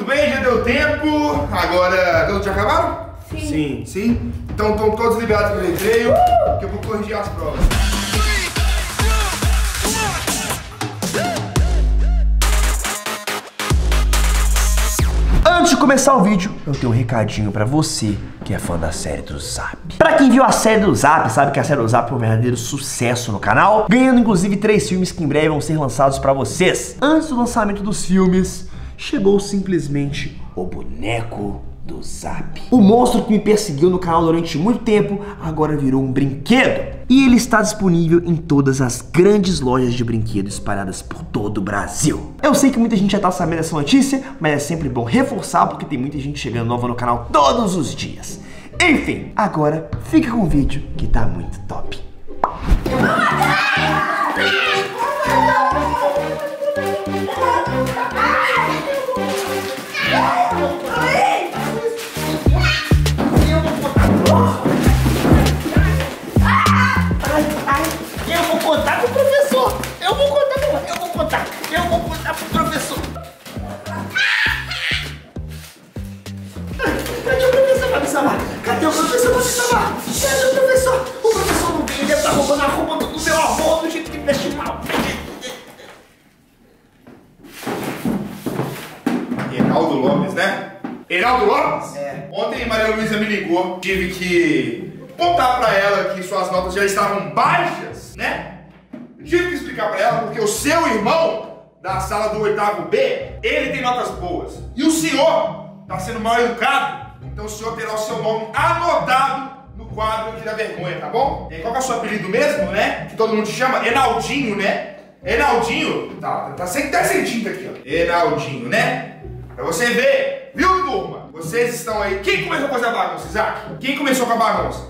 bem, já deu tempo. Agora, todos já acabaram? Sim. Sim? Então estão todos liberados para o recreio, que eu vou corrigir as provas. Antes de começar o vídeo, eu tenho um recadinho pra você que é fã da série do Zap. Pra quem viu a série do Zap, sabe que a série do Zap é um verdadeiro sucesso no canal, ganhando inclusive 3 filmes que em breve vão ser lançados pra vocês. Antes do lançamento dos filmes, chegou simplesmente o boneco do Zap. O monstro que me perseguiu no canal durante muito tempo, agora virou um brinquedo. E ele está disponível em todas as grandes lojas de brinquedos espalhadas por todo o Brasil. Eu sei que muita gente já tá sabendo dessa notícia, mas é sempre bom reforçar porque tem muita gente chegando nova no canal todos os dias. Enfim, agora fica com o vídeo que tá muito top. Cadê o professor? Cadê o professor? O professor não vem, ele deve estar roubando a roupa do meu avô do jeito que me veste mal. Reinaldo Lopes, né? Reinaldo Lopes? É. Ontem Maria Luísa me ligou, tive que contar pra ela que suas notas já estavam baixas, né? Tive que explicar pra ela porque o seu irmão da sala do 8º B, ele tem notas boas. E o senhor tá sendo mal educado. Então o senhor terá o seu nome anotado no quadro aqui da vergonha, tá bom? E qual que é o seu apelido mesmo, né? Que todo mundo te chama? Enaldinho, né? Enaldinho? Tá sem tinta aqui, ó. Enaldinho, né? Pra você ver, viu, turma? Vocês estão aí. Quem começou a fazer a bagunça, Isaac? Quem começou com a bagunça?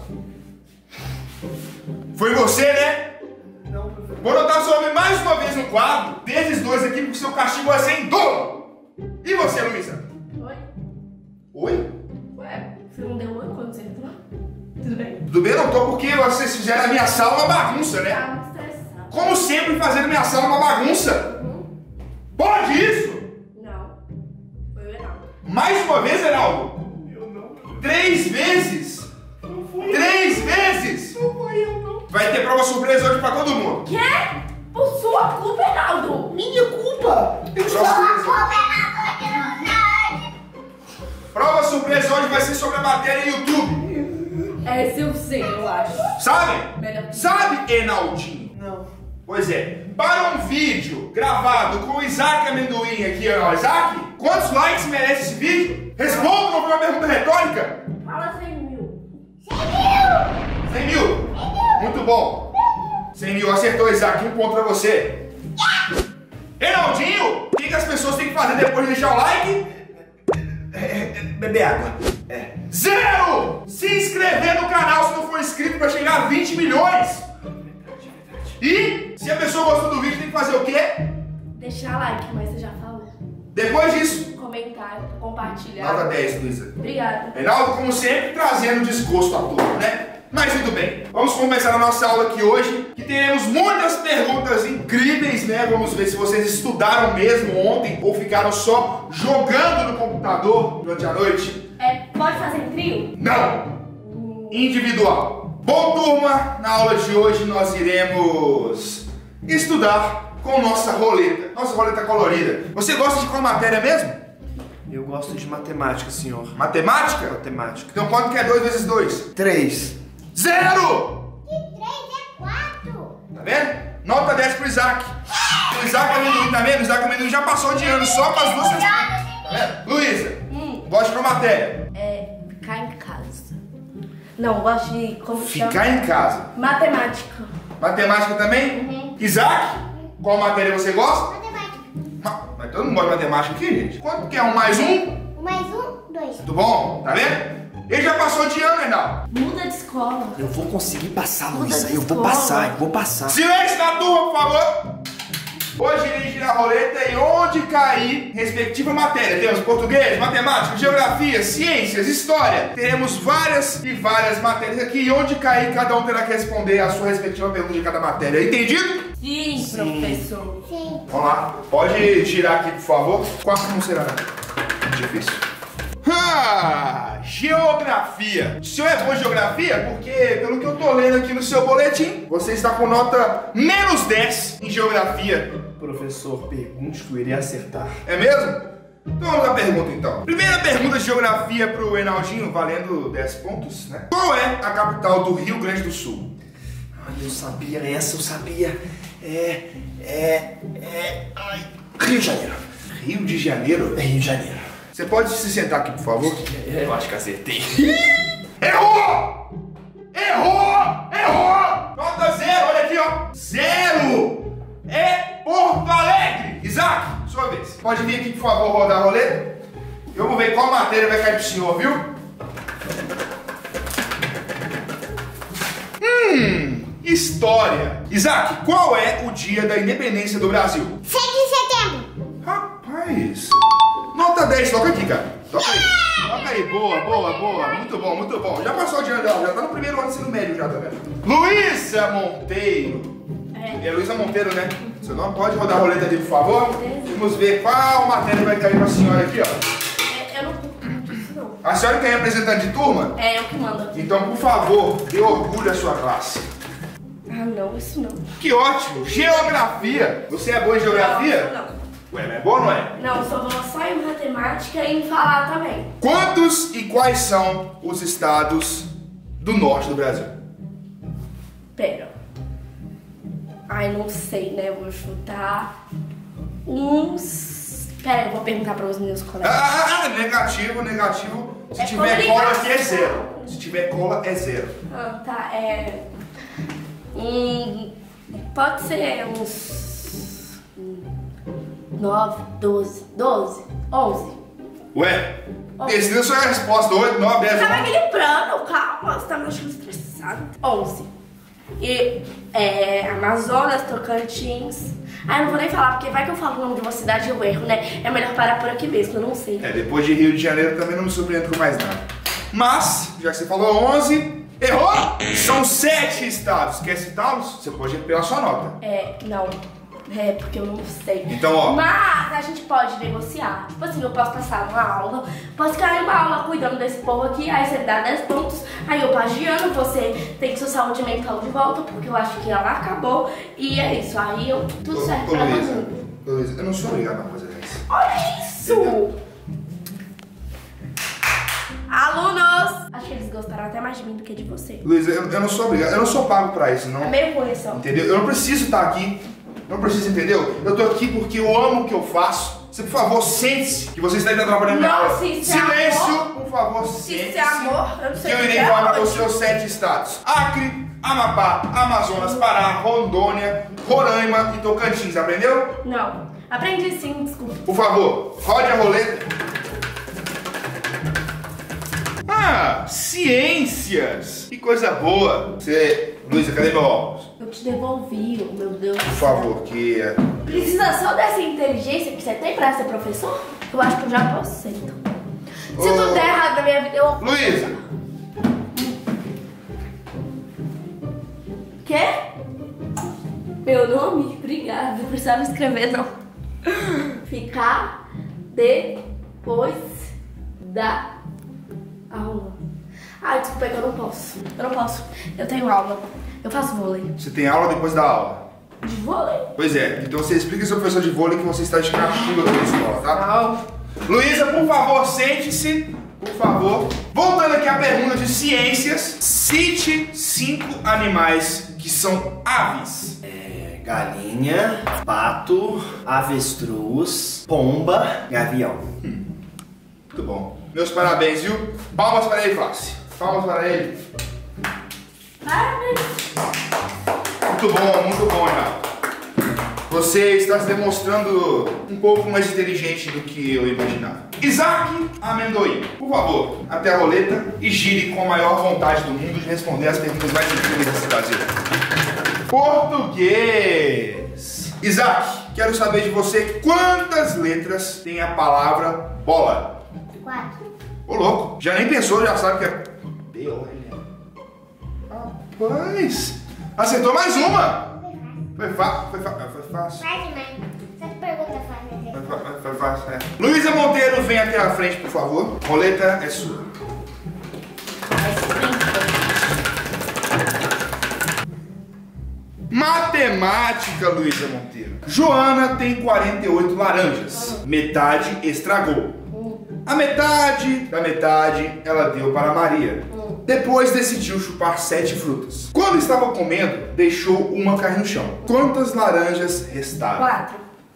Foi você, né? Não, professor. Vou anotar seu nome mais uma vez no quadro, desses dois aqui, porque o seu castigo vai ser em dobro. E você, Luísa? Oi? Oi? Você não deu oi quando você entrou? Tudo bem? Tudo bem, não tô, porque vocês fizeram a minha sala uma bagunça, né? Tá muito estressado. Como sempre, fazendo minha sala uma bagunça. Pode isso? Não. Foi o Reinaldo. Mais uma vez, Reinaldo? Eu não. 3 vezes? Não foi. 3 vezes? Não foi eu, não. Vai ter prova surpresa hoje pra todo mundo. Quê? Por sua culpa, Reinaldo! Minha culpa. Prova surpresa hoje vai ser sobre a matéria YouTube. É, se eu sei, eu acho. Sabe? Melhor que... Sabe, Enaldinho? Não. Pois é. Para um vídeo gravado com o Isaac Amendoim aqui, ó. Isaac, quantos likes merece esse vídeo? Responda uma pergunta retórica. Fala 100 mil. 100 mil? Muito bom. 100 mil, acertou, Isaac. 1 ponto pra você. Reinaldinho, o que as pessoas têm que fazer depois de deixar o like? Beber água. 0! Se inscrever no canal se não for inscrito pra chegar a 20 milhões. E se a pessoa gostou do vídeo, tem que fazer o quê? Deixar like, mas você já falou. Depois disso, Comentário, compartilhar. nota 10, Luísa. Obrigada. Reinaldo, como sempre, trazendo desgosto à turma, né? Mas tudo bem. Vamos começar a nossa aula aqui hoje, que teremos muitas perguntas incríveis, né? Vamos ver se vocês estudaram mesmo ontem ou ficaram só jogando no computador durante a noite. Pode fazer em trio? Não! Individual. Bom, turma, na aula de hoje nós iremos estudar com nossa roleta colorida. Você gosta de qual matéria mesmo? Eu gosto de matemática, senhor. Matemática? Matemática. Então quanto que é 2 vezes 2? 3. 0! E 3 é 4. Tá vendo? Nota 10 pro Isaac. O Isaac Amendoim, tá vendo? O Isaac Amendoim já passou de ano só com as duas respostas. Tá vendo? Luísa, gosta de qual matéria? Ficar em casa. Não, gosto de... Como Ficar chama? em casa. Matemática. Matemática também? Isaac, qual matéria você gosta? Matemática. Mas todo mundo gosta de matemática aqui, gente. Quanto que é 1 mais 1? 1 mais 1, 2. Muito bom, tá vendo? Ele já passou de ano, Reinaldo. Muda de escola. Eu vou conseguir passar, Muda Luísa. de Eu vou escola. passar, eu vou passar. Silêncio na turma, por favor. Hoje irei girar a roleta e onde cair respectiva matéria. Temos português, matemática, geografia, ciências, história. Teremos várias e várias matérias aqui e onde cair cada um terá que responder a sua respectiva pergunta de cada matéria. Entendido? Sim, professor. Sim. Vamos lá. Pode girar aqui, por favor. Qual como será? difícil. Geografia. O senhor é bom em geografia? Porque, pelo que eu tô lendo aqui no seu boletim, você está com nota -10 em geografia. Professor, pergunte que eu irei acertar. É mesmo? Então vamos à pergunta então. Primeira pergunta de geografia pro Enaldinho, valendo 10 pontos, né? Qual é a capital do Rio Grande do Sul? Ai, eu sabia essa, eu sabia. Rio de Janeiro. Rio de Janeiro? É Rio de Janeiro. Você pode se sentar aqui, por favor? Eu acho que acertei. Errou! Errou! Errou! Nota 0, olha aqui, ó. 0! É Porto Alegre! Isaac, sua vez. Pode vir aqui, por favor, rodar a roleta? Eu vou ver qual matéria vai cair pro senhor, viu? História. Isaac, qual é o dia da independência do Brasil? 7 de setembro. Rapaz. Nota 10, toca aqui, cara. Toca aí. Toca aí, boa, boa, boa. Muito bom, muito bom. Já passou de ano dela, já tá no primeiro ano do ensino médio já, tá vendo? Luísa Monteiro. É Luísa Monteiro, né? Você não pode rodar a roleta ali, por favor? Vamos ver qual matéria vai cair pra senhora aqui, ó. Eu não curto isso, não. A senhora que é representante de turma? É eu que mando aqui. Então, por favor, dê orgulho à sua classe. Ah, não, isso não. Que ótimo! Geografia! Você é boa em geografia? Não. Ué, não é boa ou não é? Não, só vou só em matemática e em falar também. Quantos e quais são os estados do norte do Brasil? Pera. Ai, não sei, né? Eu vou chutar uns... Pera, eu vou perguntar para os meus colegas. Negativo, negativo. Se É tiver cola aqui é comunicação. 0. Se tiver cola é 0. Ah, tá, pode ser uns 9, 12, 11. Ué, decida a sua resposta. 8, 9, 10, Você tá 11. me equilibrando, calma, você tá me deixando estressado. 11. E Amazonas, Tocantins. Ah, eu não vou nem falar, porque vai que eu falo o nome de uma cidade e eu erro, né? É melhor parar por aqui mesmo, eu não sei. Depois de Rio de Janeiro também não me surpreendo com mais nada. Mas, já que você falou 11, errou! São 7 estados. Quer citá-los? Você pode ir pela sua nota. Não. Porque eu não sei. Então, ó. Mas a gente pode negociar. Tipo assim, eu posso passar uma aula, posso ficar em uma aula cuidando desse povo aqui, aí você dá 10 pontos, aí eu plagiando, você tem sua saúde mental de volta, porque eu acho que ela acabou. E é isso, aí eu tudo certo pra todo mundo. Luísa, eu não sou obrigado a fazer isso. Olha isso! Entendeu? Alunos! Acho que eles gostaram até mais de mim do que de você. Luísa, eu não sou obrigado, eu não sou pago pra isso, não. É meio correção. Entendeu? Eu não preciso estar aqui. Não preciso, entendeu? Eu tô aqui porque eu amo o que eu faço. Você, por favor, sente-se que você está atrapalhando minha aula. Silêncio, por favor, sente-se. Se é amor, eu não sei que eu irei falar para os seus 7 estados. Acre, Amapá, Amazonas, Pará, Rondônia, Roraima e Tocantins. Aprendeu? Não. Aprendi sim, desculpa. Por favor, rode a roleta. Ciências. Que coisa boa. Luísa, cadê meu óculos? Eu te devolvi, meu Deus. Por favor, que Precisa só dessa inteligência que você tem pra ser professor? Eu acho que eu já posso ser, então. Se tudo der errado na minha vida, eu... Luísa. Quê? Meu nome? Obrigada. Não precisava escrever, não. Ficar depois da aula. Ai, desculpa, é que eu não posso. Eu não posso. Eu tenho aula. Eu faço vôlei. Você tem aula depois da aula? De vôlei? Pois é. Então você explica ao seu professor de vôlei que você está de castigo aqui na escola, tá? Não. Luísa, por favor, sente-se. Por favor. Voltando aqui à pergunta de ciências. Cite 5 animais que são aves. Galinha, pato, avestruz, pomba e avião. Muito bom. Meus parabéns, viu? Palmas para ele, classe. Palmas para ele. Parabéns. Muito bom, Renato. Você está se demonstrando um pouco mais inteligente do que eu imaginava. Isaac Amendoim, por favor, até a roleta e gire com a maior vontade do mundo de responder as perguntas mais incríveis desse Brasil. Português. Isaac, quero saber de você quantas letras tem a palavra bola? 4. Ô louco, já nem pensou, já sabe que é B-O-L. Rapaz, acertou mais uma. Foi fácil. Faz demais. Essa pergunta faz. faço, Luísa Monteiro, vem até a frente, por favor. Roleta é sua. Matemática, Luísa Monteiro. Joana tem 48 laranjas. Metade estragou. A metade da metade ela deu para Maria. Depois decidiu chupar 7 frutas. Quando estava comendo, deixou uma cair no chão. Quantas laranjas restaram? 4.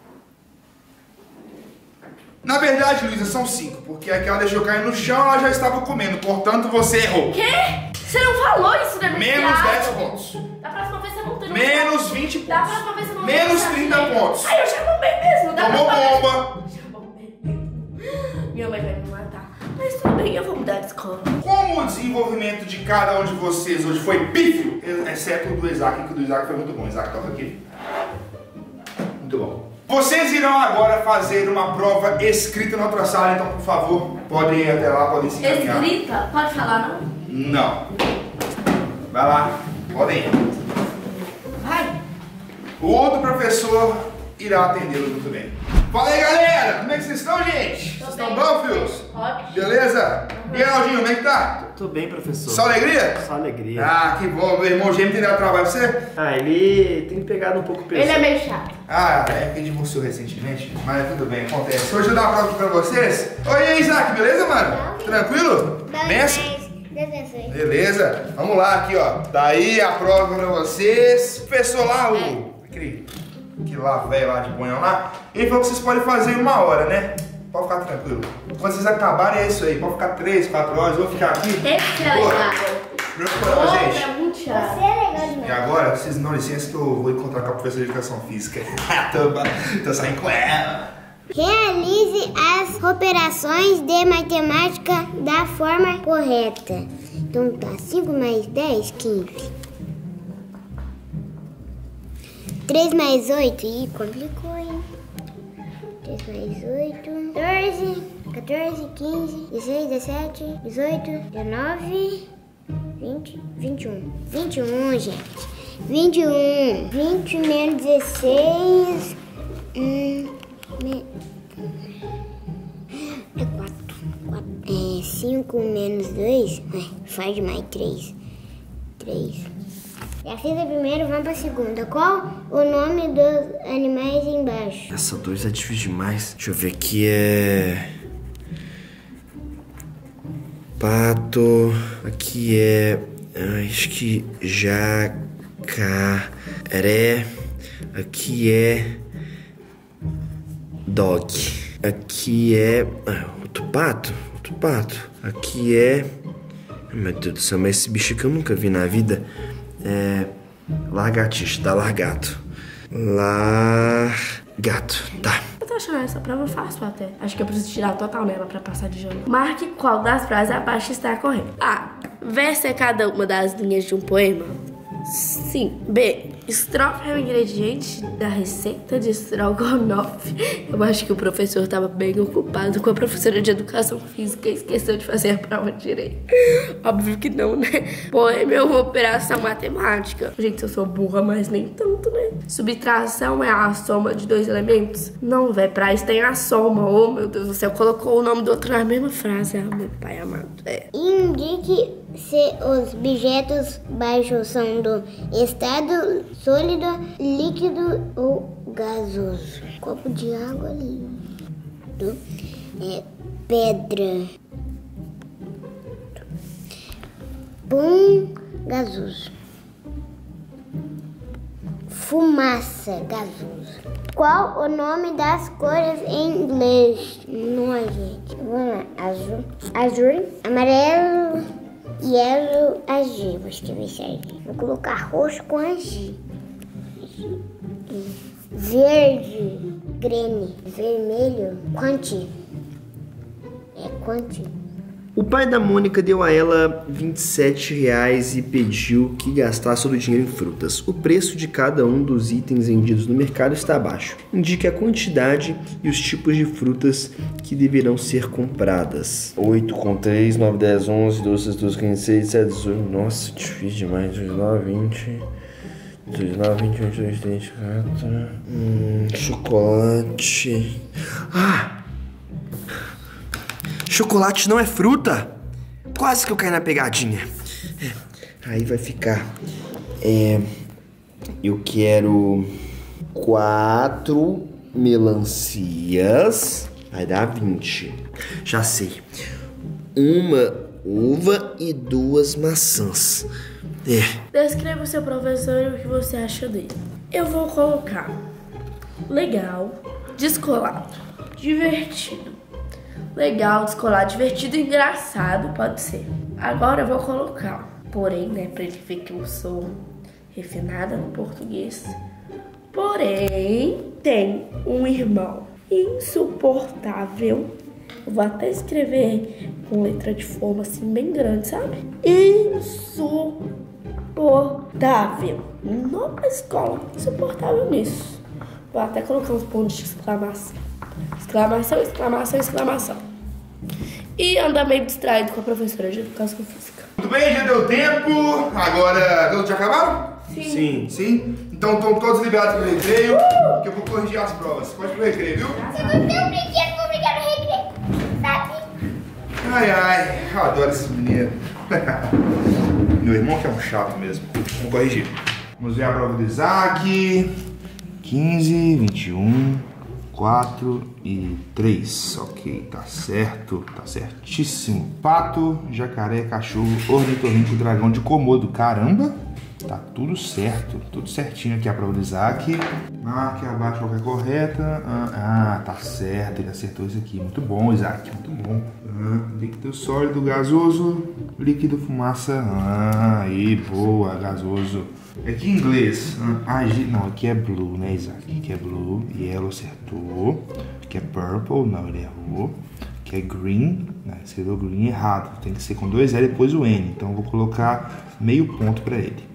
Na verdade, Luísa, são 5, porque aquela deixou cair no chão, ela já estava comendo. Portanto, você errou. Quê? Você não falou isso, né? Menos 10 pontos. Da próxima vez você não tem. Menos 20 pontos. Da próxima vez você não Menos 30 pontos. Ai, eu já bombei mesmo. Tomou bomba. Minha mãe vai me matar. Mas tudo bem, eu vou mudar de escola. Como o desenvolvimento de cada um de vocês hoje foi pífio, exceto o do Isaac, que o do Isaac foi muito bom. Isaac, toca aqui. Muito bom. Vocês irão agora fazer uma prova escrita na outra sala, então, por favor, podem ir até lá, podem se encaminhar. Escrita? Pode falar, não? Não. Vai lá, podem ir. Vai. O outro professor irá atendê-los muito bem. Fala aí, galera! Como é que vocês estão, gente? Vocês estão bom, filhos? Ótimo. Beleza? E aí, Aldinho, como é que tá? Tô bem, professor. Só alegria? Só alegria. Ah, que bom. Meu irmão gêmeo tem dado trabalho pra você? Ah, ele tem pegado um pouco pesado. Ele é meio chato. Ah, é que divorciou recentemente, mas tudo bem, acontece. Hoje eu dar uma prova aqui pra vocês. Oi, Isaac, beleza, mano? Tranquilo? Benção? Beleza? Vamos lá, aqui, ó. Daí a prova pra vocês. O professor lá, aquele lá, velho lá de bonhão lá, ele falou que vocês podem fazer em 1 hora, né? Pode ficar tranquilo. Quando vocês acabarem, é isso aí. Pode ficar 3, 4 horas, eu vou ficar aqui. Esse é legal. Gente. É muito chato. Você é legal demais. E agora, vocês não dão licença que eu vou encontrar com a professora de educação física. tô saindo com ela. Realize as operações de matemática da forma correta. Então tá, 5 mais 10, 15. 3 mais 8, ih, complicou, hein? 3 mais 8, 14, 15, 16, 17, 18, 19, 20, 21. 21, gente. 21. 20 menos 16. É 4. 5 menos 2. Faz mais 3. 3. Já fiz a primeira, vamos pra segunda. Qual o nome dos animais embaixo? Essa 2 é difícil demais. Deixa eu ver aqui, é... pato. Aqui é... acho que jacaré. Aqui é... dog. Aqui é... outro pato. Aqui é... meu Deus do céu, mas esse bicho que eu nunca vi na vida... é... largatixa, tá? Largato. Largato, tá. Eu tô achando essa prova fácil até. Acho que eu preciso tirar total nela pra passar de ano. Marque qual das frases abaixo está correta. A. Verso é cada uma das linhas de um poema. Sim. B. Estrofe é o ingrediente da receita de estrogonofe. Eu acho que o professor estava bem ocupado com a professora de educação física e esqueceu de fazer a prova direito. Óbvio que não, né? Poema é uma operação matemática. Gente, eu sou burra, mas nem tanto, né? Subtração é a soma de 2 elementos. Não, velho, pra isso tem a soma. Oh, meu Deus do céu, colocou o nome do outro na mesma frase. Ah, meu pai amado. Indique se os objetos baixos são do estado sólido, líquido ou gasoso. Copo de água ali. Pedra. Pum, gasoso. Fumaça, gasoso. Qual o nome das cores em inglês? Não, gente. Vamos lá. Azul, amarelo, yellow, azul. Vou escrever certinho. Vou colocar roxo com azul. Verde, green. Vermelho, quanti. É quanti. O pai da Mônica deu a ela R$27 e pediu que gastasse todo o dinheiro em frutas. O preço de cada um dos itens vendidos no mercado está abaixo. Indique a quantidade e os tipos de frutas que deverão ser compradas. 8 com 3, 9, 10, 11, 12, 12, 15, 16, 17, 18... Nossa, difícil demais. 19, 20... 19, 21, 22, 24. Chocolate. Ah! Chocolate não é fruta? Quase que eu caí na pegadinha. Aí vai ficar. Eu quero 4 melancias. Vai dar 20. Já sei. 1 uva e 2 maçãs. Descreva o seu professor e o que você acha dele. Eu vou colocar legal, descolado, divertido. Legal, descolado, divertido, engraçado, pode ser. Agora eu vou colocar, porém, né, pra ele ver que eu sou refinada no português. Porém, tem um irmão insuportável. Eu vou até escrever com letra de forma assim bem grande, sabe? Insuportável. Não na escola, insuportável nisso. Vou até colocar uns pontos de exclamação. Exclamação, exclamação, exclamação. E anda meio distraído com a professora de educação física. Tudo bem, já deu tempo. Agora, todos já acabaram? Sim. Sim? Então estão todos liberados pro recreio, que eu vou corrigir as provas. Pode ir pro recreio, viu? Se você é um brinquedo, vou brincar no recreio. Sabe? Ai, eu adoro esses meninos. Meu irmão que é um chato mesmo. Vamos corrigir. Vamos ver a prova do Isaac. 15, 21, 4 e 3. Ok, tá certo, tá certíssimo. Pato, jacaré, cachorro, ornitorrinco, dragão de Komodo. Caramba, tá tudo certo, tudo certinho aqui a prova do Isaac. Marque abaixo qualquer correta. Tá certo, ele acertou isso aqui. Muito bom, Isaac, muito bom. Líquido sólido, gasoso, líquido, fumaça. Aí, boa, gasoso. Aqui em inglês, não, aqui é blue, né, Isaac? Aqui é blue, yellow acertou. Aqui é purple, não, ele errou. Aqui é green, né, escreveu green errado. Tem que ser com 2 L depois o N, então eu vou colocar meio ponto pra ele.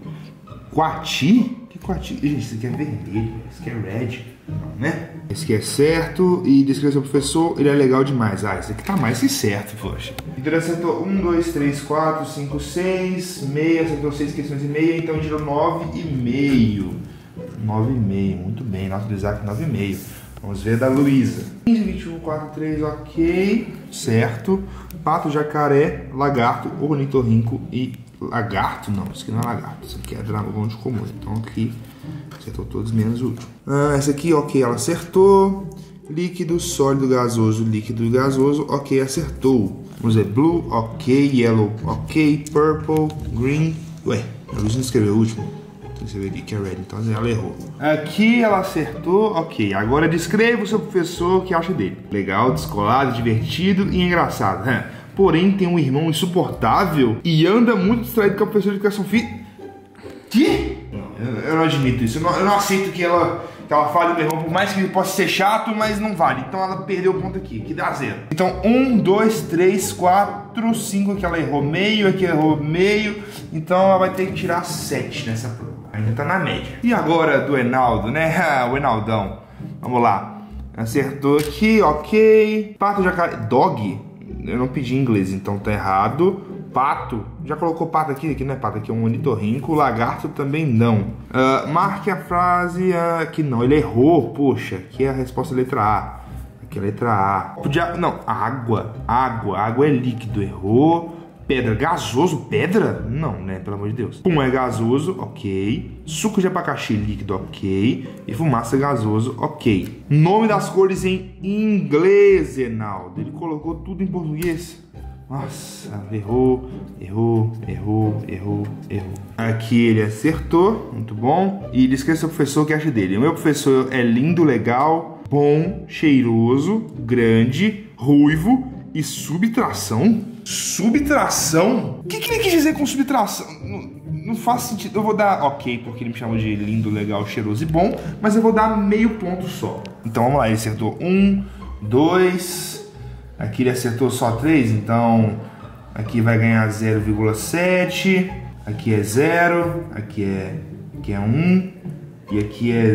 Quati? Que quati? Gente, isso aqui é vermelho, isso aqui é red, né? Esse aqui é certo e descreveu o professor, ele é legal demais. Esse aqui tá mais que certo, poxa. Então ele acertou 1, 2, 3, 4, 5, 6, meia, acertou 6 questões e meia, então tirou 9,5. 9,5, muito bem, nota do Isaac 9,5. Vamos ver a da Luísa. 15, 21, 4, 3, ok, certo. Pato, jacaré, lagarto, ornitorrinco e lagarto, não, isso aqui não é lagarto, isso aqui é dragão de Komodo. Então aqui acertou todos menos o último. Essa aqui, ok, ela acertou. Líquido, sólido, gasoso, líquido e gasoso, ok, acertou. Vamos ver, blue, ok, yellow, ok, purple, green. Ué, a Luísa não escreveu o último. Tem que escrever aqui que é red, então ela errou. Aqui ela acertou, ok. Agora descreva o seu professor, o que acha dele. Legal, descolado, divertido e engraçado. Porém, tem um irmão insuportável e anda muito distraído com a professora de educação física. Que? Eu não admito isso. Eu não aceito que ela fale do meu irmão, por mais que ele possa ser chato, mas não vale. Então ela perdeu o ponto aqui, que dá 0. Então 1, 2, 3, 4, 5 aqui ela errou meio, aqui ela errou meio. Então ela vai ter que tirar 7 nessa prova. Ainda tá na média. E agora do Enaldo, né? O Enaldão. Vamos lá. Acertou aqui, ok. Pato, jacaré, dog. Eu não pedi em inglês, então tá errado. Pato, já colocou pato aqui? Aqui não é pato, aqui é um ornitorrinco. Lagarto também não. Marque a frase aqui não, ele errou, poxa. Aqui é a resposta letra A. Aqui é a letra A. Podia, não, água é líquido, errou. Pedra, gasoso, pedra? Não, né, pelo amor de Deus. Pum é gasoso, ok. Suco de abacaxi, líquido, ok. E fumaça, gasoso, ok. Nome das cores em inglês, Enaldo. Ele colocou tudo em português. Nossa, errou. Aqui ele acertou, muito bom. E descreva seu professor, o que acha dele. O meu professor é lindo, legal, bom, cheiroso, grande, ruivo e subtração. Subtração? O que ele quis dizer com subtração? Não faz sentido. Eu vou dar ok, porque ele me chamou de lindo, legal, cheiroso e bom, mas eu vou dar meio ponto só. Então vamos lá, ele acertou 1, 2, aqui ele acertou só 3, então aqui vai ganhar 0,7, aqui é 0, aqui é 1 e aqui é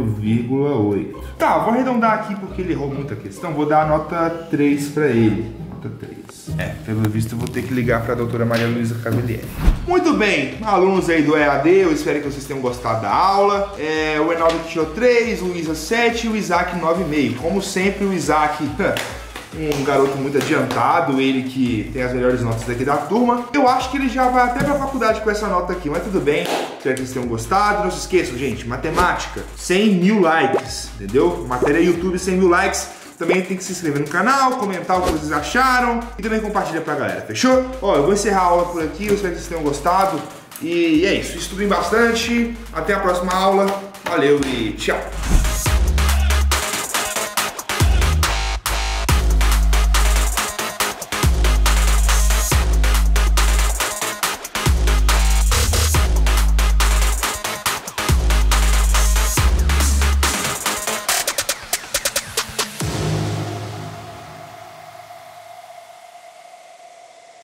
0,8. Tá, vou arredondar aqui porque ele errou muita questão, vou dar a nota 3 pra ele. nota 3. Pelo visto eu vou ter que ligar pra doutora Maria Luísa Cavelieri. Muito bem, alunos aí do EAD, eu espero que vocês tenham gostado da aula. O Enaldo tirou 3, o Luísa 7 e o Isaac 9,5. Como sempre, o Isaac... um garoto muito adiantado, ele que tem as melhores notas daqui da turma. Eu acho que ele já vai até pra faculdade com essa nota aqui, mas tudo bem. Espero que vocês tenham gostado. Não se esqueçam, gente, matemática, 100 mil likes, entendeu? Matéria YouTube, 100 mil likes. Também tem que se inscrever no canal, comentar o que vocês acharam e também compartilha pra galera, fechou? Ó, eu vou encerrar a aula por aqui, eu espero que vocês tenham gostado. E é isso, estudem bastante. Até a próxima aula. Valeu e tchau!